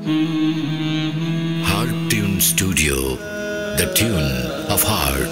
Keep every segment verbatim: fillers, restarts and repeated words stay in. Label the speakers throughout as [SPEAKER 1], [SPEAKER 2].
[SPEAKER 1] Heart Tune Studio, the tune of heart.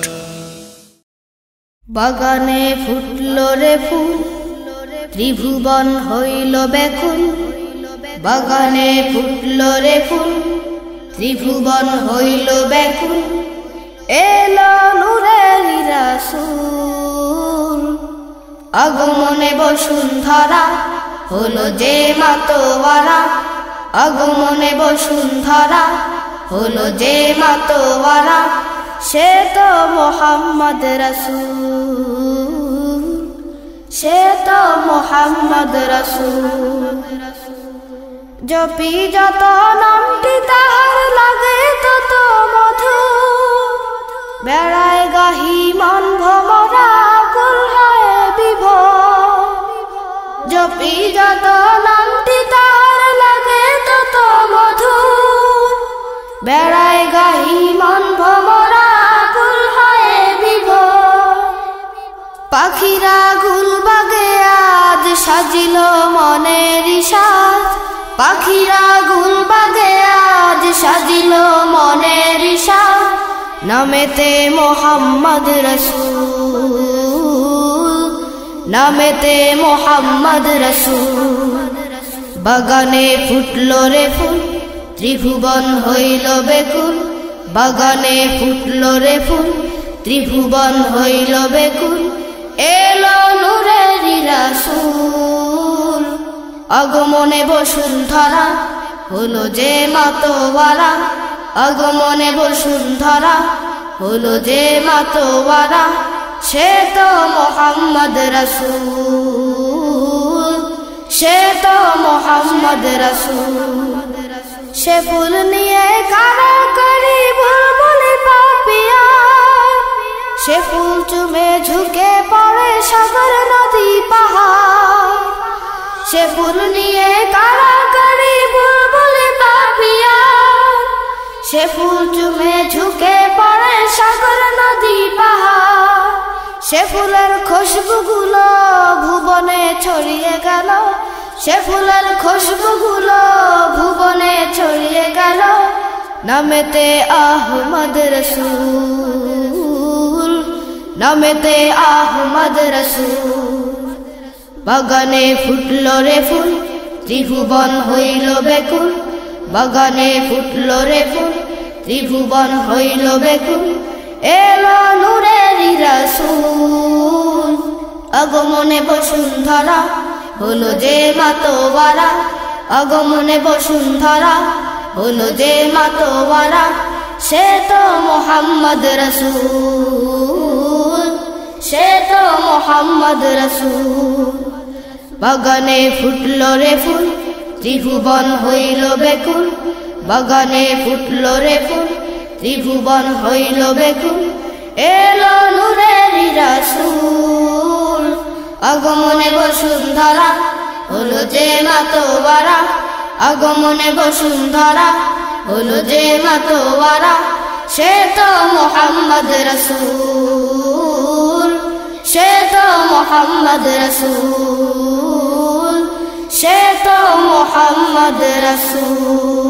[SPEAKER 2] বাগানে ফুটলো রে ফুল, ত্রিভুবন হইল ব্যাকুল। বাগানে ফুটলো রে ফুল, ত্রিভুবন হইল ব্যাকুল। এলো নূরের রাসূল, আগমনে বসুন্ধরা হলো যে মাতোয়ারা। আগমনে বসুন্ধরা হলো যে মাতোয়ারা। সে তো মুহাম্মদ রাসূল, সে তো মুহাম্মদ রাসূল। জপি যত নামটি তাহার লাগে তত মধু। বেড়ায় গাহি মন ভমরা কুল হয় বিভোর। জপি যত নামটি তাহার লাগে তত মধু। বেড়ায় গাহি মন ভমরা কুল হয় বিভোর। পাখিরা গুলবাগে আজ সাজিল মনের সাজ। পাখিরা গুলবাগে আজ সাজিল মনের সাজ। নামেতে মুহাম্মদ রাসূল, নামেতে মুহাম্মদ রাসূল। বাগানে ফুটলো রে ফুল, ত্রিভুবন হইল বেকুল। বাগানে ফুটলো রে ফুল, ত্রিভুবন হইল বেকুল। এলো নূরের রাসূল, আগমনে বসুন্ধরা হলো যে মাতোয়ারা। আগমনে বসুন্ধরা হলো যে মাতোয়ারা। সে তো মুহাম্মদ রাসূল, সে তো মুহাম্মদ রাসূল। সে ফুল নিয়ে কারাকারি বুলবুলি পাপিয়া। সে ফুল চুমে ঝুঁকে পড়ে সাগর নদী পাহাড়। সে ফুল নিয়ে কারাকারি বুলবুলি পাপিয়া। সে ফুল চুমে ঝুঁকে পড়ে সাগর নদী পাহাড়। সে ফুলের খুশবুগুলো ভুবনে ছড়িয়ে গেল। সে ফুলের খুশবুগুলো ভুবনে ছড়িয়ে গেল। নামেতে আহমদ রাসূল, নামেতে আহমদ রাসূল। বাগানে ফুটলো রে ফুল, ত্রিভুবন হইল বেকুল। বাগানে ফুটলো রে ফুল, ত্রিভুবন হইল বেকুল। এলো নূরের রাসূল, আগমনে বসুন্ধরা হলো যে মাতোয়ারা। আগমনে বসুন্ধরা হলো যে মাতোয়ারা। সে তো মুহাম্মদ রাসূল, সে তো মুহাম্মদ রাসূল। বাগানে ফুটলো রে ফুল, ত্রিভুবন হইল বেকুল। বাগানে ফুটলো রে ফুল, ত্রিভুবন হইল বেকুল। এলো নূরের রাসূল, আগমনে বসুন্ধরা হলো যে মাতোয়ারা। আগমনে বসুন্ধরা হলো যে মাতোয়ারা। সে তো মুহাম্মদ রাসূল, সে তো মুহাম্মদ রাসূল, সে তো মুহাম্মদ রাসূল।